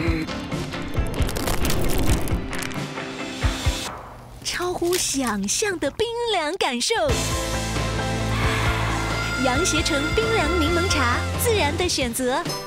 超乎想象的冰凉感受。羊协成冰凉柠檬茶，自然的选择。